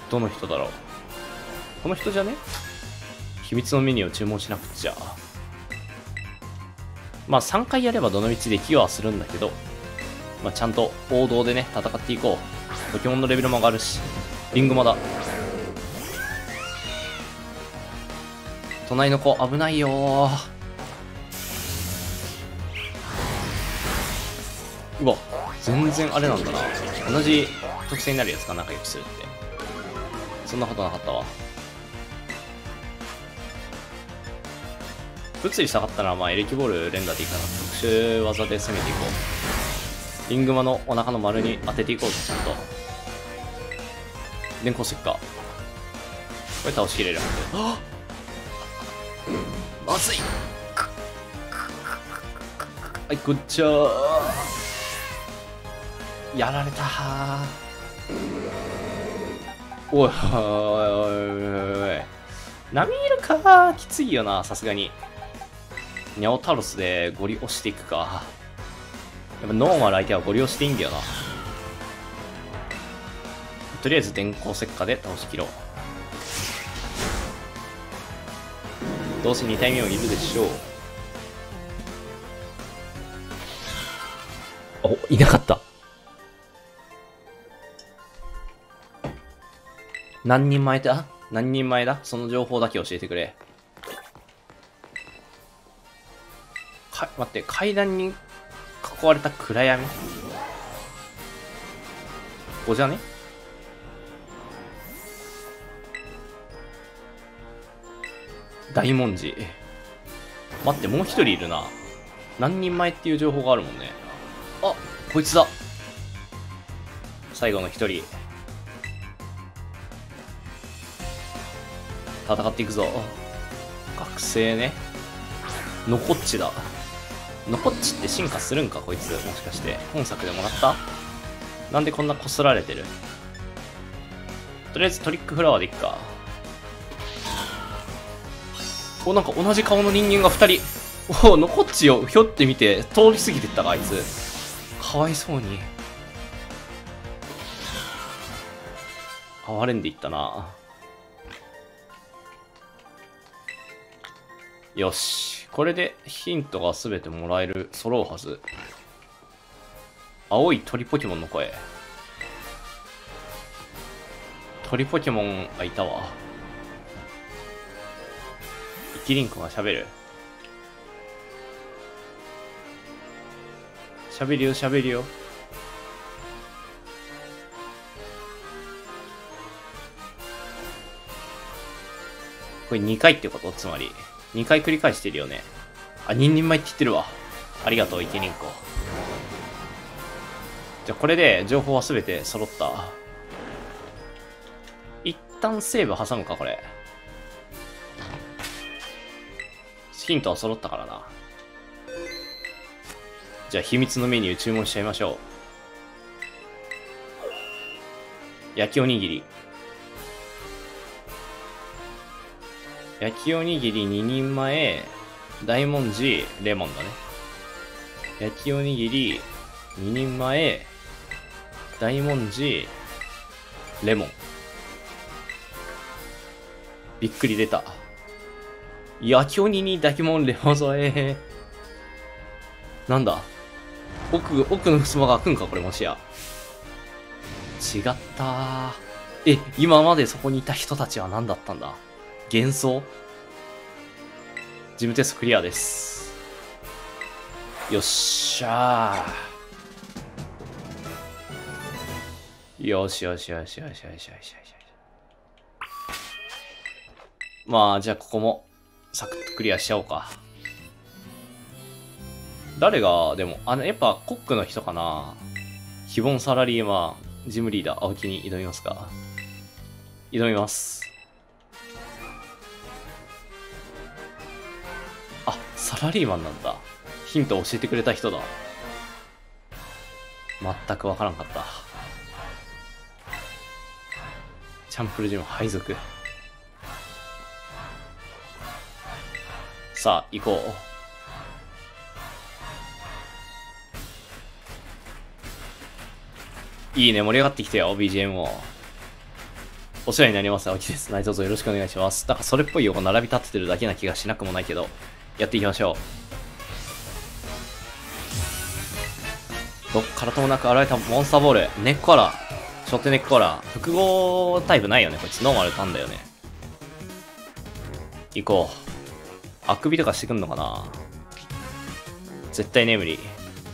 どの人だろう。この人じゃね？秘密のメニューを注文しなくちゃ。まあ3回やればどの道できはするんだけど、まあちゃんと王道でね、戦っていこう。ポケモンのレベルも上がるし、リングマだ。隣の子危ないよー。うわ、全然あれなんだな。同じ特性になるやつか、仲良くするって。そんなことなかったわ。物理下がったら、まあエレキボール連打でいいかな。特殊技で攻めていこう。リングマのお腹の丸に当てていこうぜ、ちゃんと。電光石火。これ倒しきれるはず。まずい。はい、こっちゃー。やられたー。おいおいおいおい。波いるかー。きついよな、さすがに。ニャオタロスでゴリ押していくか。やっぱノーマル相手はゴリ押していいんだよな。とりあえず電光石火で倒しきろう。どうせ2体目もいるでしょう。お、いなかった。何人前だ？何人前だ？その情報だけ教えてくれ。待って、階段に囲われた暗闇？ここじゃね？大文字。待って、もう一人いるな。何人前っていう情報があるもんね。あ、こいつだ。最後の一人。戦っていくぞ。学生ね。ノコッチだ。ノコッチって進化するんかこいつ。もしかして本作でもらった？なんでこんなこすられてる？とりあえずトリックフラワーでいっか。お、なんか同じ顔の人間が2人。お、ノコッチをひょって見て通り過ぎてったか、あいつ。かわいそうに。哀れんでいったな。よし。これでヒントが全てもらえる、揃うはず。青い鳥ポケモンの声。鳥ポケモンがいたわ。イキリンコが喋る。喋るよ、喋るよ。これ2回ってこと？つまり。2回繰り返してるよね。あ、人前って言ってるわ。ありがとう、イケリンコ。じゃあこれで情報は全て揃った。一旦セーブ挟むか、これ。ヒントは揃ったからな。じゃあ秘密のメニュー注文しちゃいましょう。焼きおにぎり。焼きおにぎり2人前、大文字、レモンだね。焼きおにぎり2人前、大文字、レモン。びっくり出た。焼きおにに大文レモン添え。なんだ？奥の襖が開くんかこれもしや。違ったー。今までそこにいた人たちは何だったんだ？幻想？事務テストクリアです。よっしゃー。よしよしよしよしよしよしよし。まあ、じゃあここも、サクッとクリアしちゃおうか。誰が、でも、やっぱコックの人かな。非凡サラリーマン、ジムリーダー、青木に挑みますか。挑みます。あ、サラリーマンなんだ。ヒント教えてくれた人だ。全くわからんかった。チャンプルジム配属。さあ、行こう。いいね、盛り上がってきたよ、BGM も。 お世話になります。青木です。何卒よろしくお願いします。なんかそれっぽい横並び立ててるだけな気がしなくもないけど、やっていきましょう。どっからともなく現れたモンスターボール。ネックコアラ。初手ネックコアラ。複合タイプないよね。こいつノーマルなんだよね。行こう。あくびとかしてくんのかな。絶対ね、無理。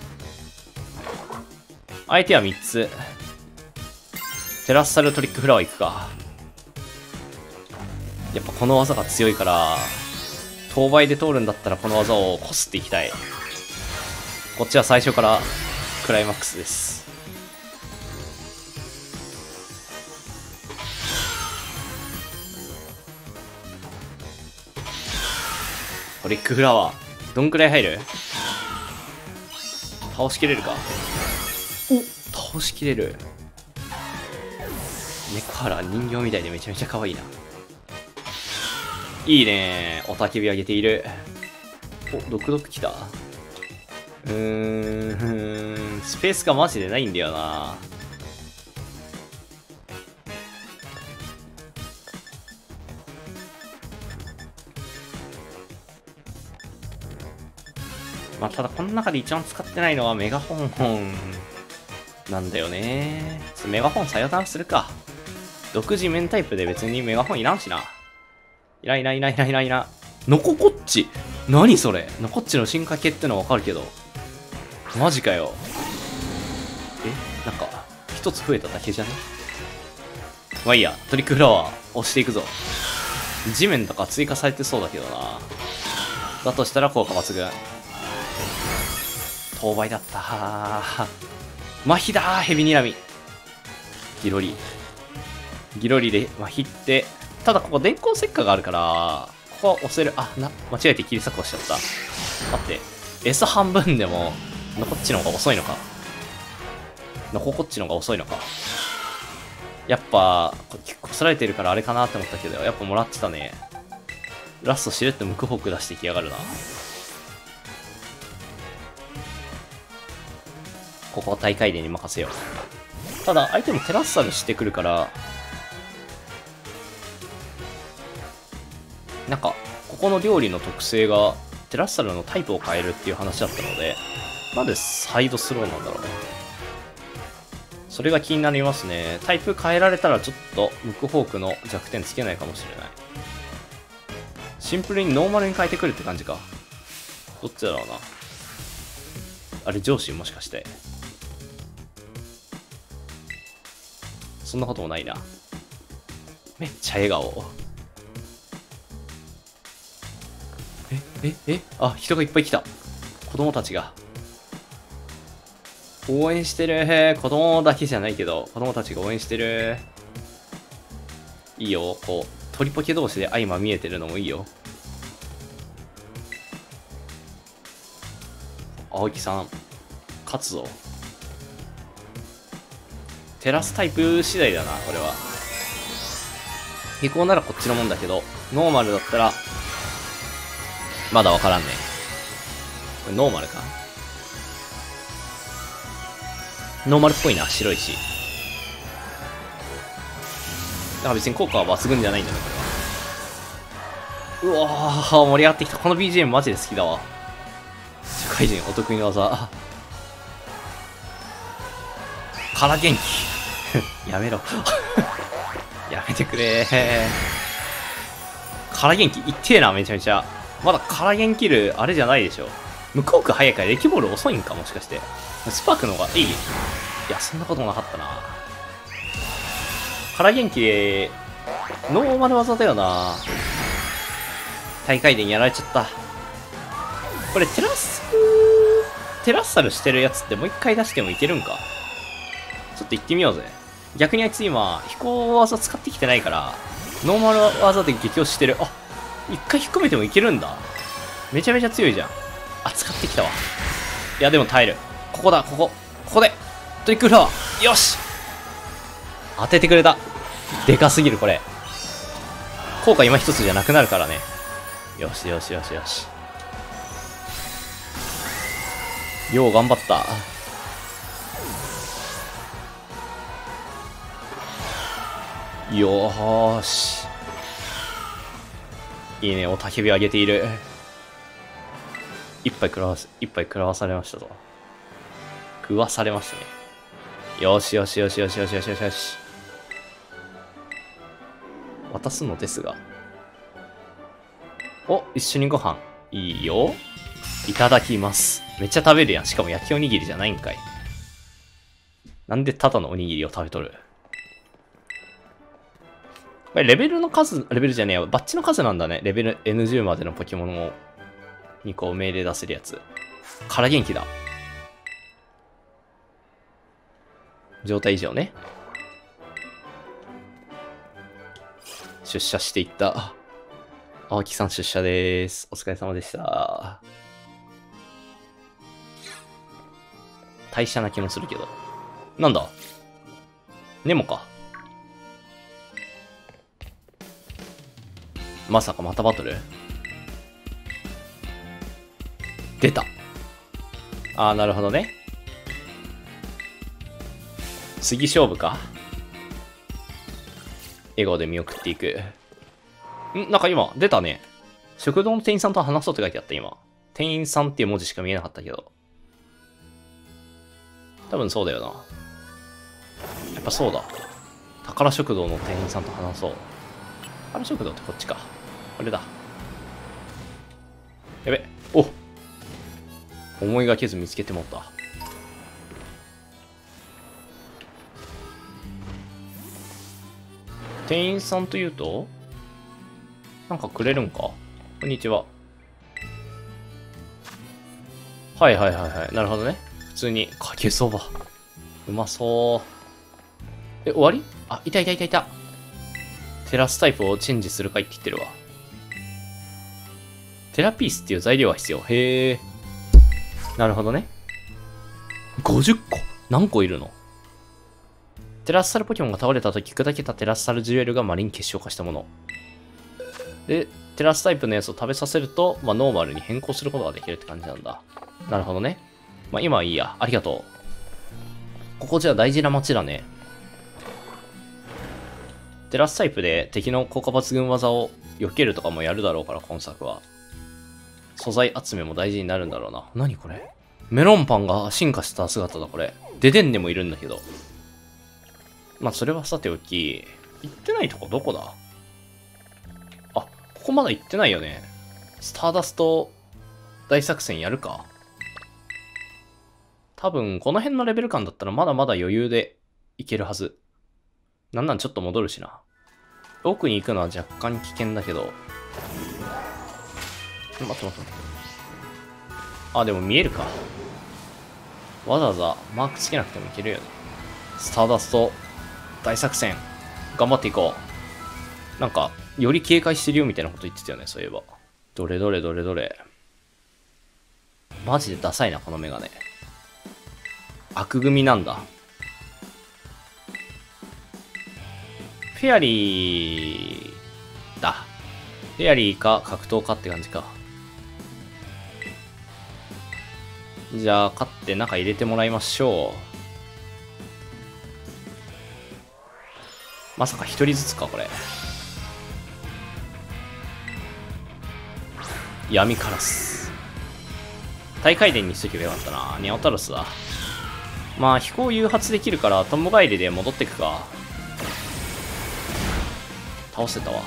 相手は3つ。テラッサルトリックフラワー行くか。やっぱこの技が強いから、当倍で通るんだったらこの技をこすっていきたい。こっちは最初からクライマックスです。トリックフラワー。どんくらい入る？倒しきれるか？お！倒しきれる。ネコハラ人形みたいでめちゃめちゃ可愛いな。いいねー。おたけび上げている。お、毒来た。スペースがマジでないんだよな。まあ、ただこの中で一番使ってないのはメガホンなんだよね。メガホンさよならするか。独自面タイプで別にメガホンいらんしな。いら。ノココッチ。何それ。ノコッチの進化系ってのはわかるけど。マジかよ。なんか、一つ増えただけじゃね？まあいいや。トリックフラワー押していくぞ。地面とか追加されてそうだけどな。だとしたら効果抜群。当倍だった。麻痺だー。ヘビにらみ。ギロリで麻痺って、ただここ電光石火があるから、ここは押せる。間違えて切り裂こしちゃった。待って。S 半分でも、ノコッチの方が遅いのか。ノココッチの方が遅いのか。やっぱ、こすられてるからあれかなって思ったけど、やっぱもらってたね。ラストしれっとムクホーク出してきやがるな。ここは大回転に任せよう。ただ、相手もテラッサルしてくるから、なんか、ここの料理の特性が、テラッサルのタイプを変えるっていう話だったので、なんでサイドスローなんだろう。それが気になりますね。タイプ変えられたらちょっと、ムクホークの弱点つけないかもしれない。シンプルにノーマルに変えてくるって感じか。どっちだろうな。あれ、上司もしかして。そんなこともないな。めっちゃ笑顔。あ、人がいっぱい来た。子供たちが。応援してる。子供だけじゃないけど、子供たちが応援してる。いいよ。こう、鳥ポケ同士で相ま見えてるのもいいよ。青木さん、勝つぞ。テラスタイプ次第だな、これは。飛行ならこっちのもんだけど、ノーマルだったら、まだわからんね。これノーマルか？ノーマルっぽいな、白いし。だから別に効果は抜群じゃないんだね、これは。うわー、盛り上がってきた。この BGM マジで好きだわ。社会人お得意の技。から元気。やめろ。やめてくれー。から元気いってえな、めちゃめちゃ。まだから元気る、あれじゃないでしょ。向こうが早いからレキボール遅いんか、もしかして。スパークの方がいい？いや、そんなこともなかったな。から元気、ノーマル技だよな。大回転やられちゃった。これテラッサルしてるやつってもう一回出してもいけるんか？ちょっと行ってみようぜ。逆にあいつ今、飛行技使ってきてないから、ノーマル技で激押ししてる。あ、一回引っ込めてもいけるんだ。めちゃめちゃ強いじゃん。あ、使ってきたわ。いや、でも耐える。ここだ、ここでトリックフラワー。よし、当ててくれた。でかすぎる、これ。効果今一つじゃなくなるからね。よし。よう頑張った。 よーし。いいね、おたけび上げている。一杯食らわされましたと。食わされましたね。よしよしよしよしよしよしよしよし。渡すのですが。お、一緒にご飯。いいよ。いただきます。めっちゃ食べるやん。しかも焼きおにぎりじゃないんかい。なんでただのおにぎりを食べとる。これレベルの数、レベルじゃねえよ。バッチの数なんだね。レベル N10 までのポケモンにこう命令出せるやつ。から元気だ。状態異常ね。出社していった。青木さん出社でーす。お疲れ様でした。代謝な気もするけど。なんだネモか。まさかまたバトル出た。あー、なるほどね。次勝負か。笑顔で見送っていく。なんか今、出たね。食堂の店員さんと話そうって書いてあった、今。店員さんっていう文字しか見えなかったけど。多分そうだよな。やっぱそうだ。宝食堂の店員さんと話そう。宝食堂ってこっちか。これだ。やべ。お、思いがけず見つけてもった。店員さんというとなんかくれるんか。こんにちは。はいはいはいはい。なるほどね。普通にかけそば。うまそう。終わり？あ、いたいたいたいた。テラスタイプをチェンジするかいって言ってるわ。テラピースっていう材料が必要。へえ。なるほどね。50個。何個いるの？テラスサルポケモンが倒れた時砕けたテラスサルジュエルがマリン結晶化したもの。で、テラスタイプのやつを食べさせると、ノーマルに変更することができるって感じなんだ。なるほどね。今はいいや。ありがとう。ここじゃ大事な街だね。テラスタイプで敵の効果抜群技を避けるとかもやるだろうから、今作は。素材集めも大事になるんだろうな。何これ？メロンパンが進化した姿だ、これ。デデンネもいるんだけど。それはさておき、行ってないとこどこだ？あ、ここまだ行ってないよね。スターダスト大作戦やるか。多分、この辺のレベル感だったらまだまだ余裕でいけるはず。なんちょっと戻るしな。奥に行くのは若干危険だけど。待って。あ、でも見えるか。わざわざマークつけなくてもいけるよね。スターダスト大作戦。頑張っていこう。なんか、より警戒してるよみたいなこと言ってたよね、そういえば。どれ。マジでダサいな、このメガネ。悪組なんだ。フェアリーだ。フェアリーか格闘かって感じか。じゃあ、勝って中入れてもらいましょう。まさか一人ずつか、これ。闇カラス。大回殿にしとけばよかったな。ニャオタロスだ。飛行誘発できるから、友帰りで戻ってくか。倒せたわ。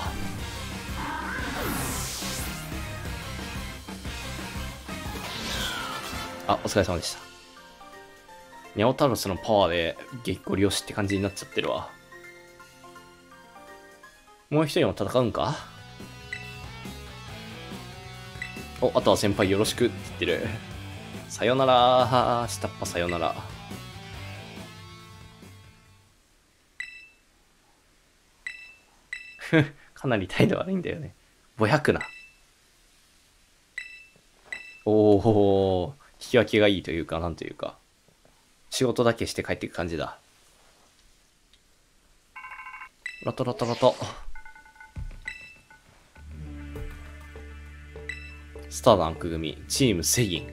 あ、お疲れ様でした。ニャオタロスのパワーで激ゴリ押しって感じになっちゃってるわ。もう一人も戦うんか？お、あとは先輩よろしくって言ってる。さよなら。下っ端さよなら。かなり態度悪いんだよね。ぼやくな。おお、引き分けがいいというか、なんというか。仕事だけして帰っていく感じだ。ロト。スターダンク組、チームセギン。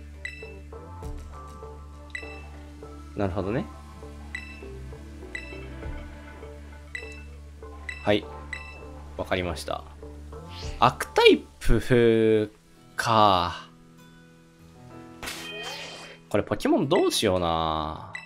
なるほどね。 はい。わかりました。悪タイプか。これポケモンどうしような。